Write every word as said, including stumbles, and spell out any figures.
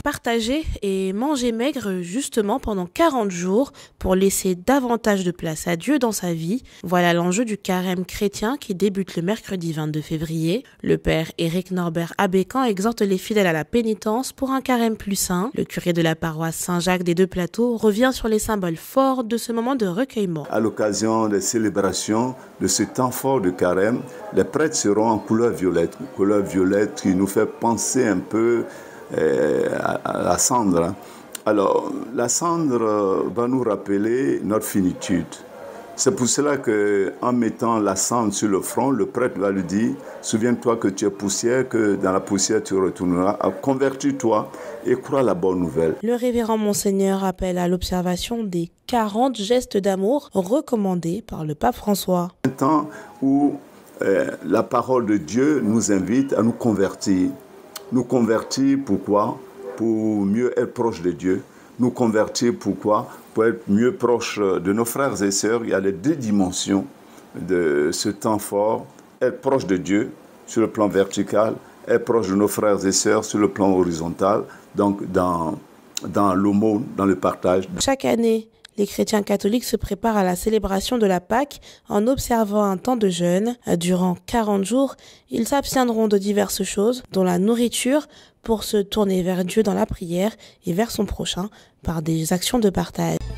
Partager et manger maigre justement pendant quarante jours pour laisser davantage de place à Dieu dans sa vie. Voilà l'enjeu du carême chrétien qui débute le mercredi vingt-deux février. Le père Éric Norbert Abécan exhorte les fidèles à la pénitence pour un carême plus sain. Le curé de la paroisse Saint-Jacques des Deux Plateaux revient sur les symboles forts de ce moment de recueillement. À l'occasion des célébrations de ce temps fort de carême, les prêtres seront en couleur violette, une couleur violette qui nous fait penser un peu à la cendre. Alors, la cendre va nous rappeler notre finitude. C'est pour cela qu'en mettant la cendre sur le front, le prêtre va lui dire « Souviens-toi que tu es poussière, que dans la poussière tu retourneras. Convertis-toi et crois la bonne nouvelle. » Le révérend Monseigneur appelle à l'observation des quarante gestes d'amour recommandés par le pape François. Un temps où euh, la parole de Dieu nous invite à nous convertir. Nous convertir, pourquoi? Pour mieux être proche de Dieu. Nous convertir, pourquoi? Pour être mieux proche de nos frères et sœurs. Il y a les deux dimensions de ce temps fort. Être proche de Dieu sur le plan vertical, être proche de nos frères et sœurs sur le plan horizontal, donc dans, dans l'aumône, dans le partage. Chaque année, les chrétiens catholiques se préparent à la célébration de la Pâque en observant un temps de jeûne. Durant quarante jours, ils s'abstiendront de diverses choses, dont la nourriture, pour se tourner vers Dieu dans la prière et vers son prochain par des actions de partage.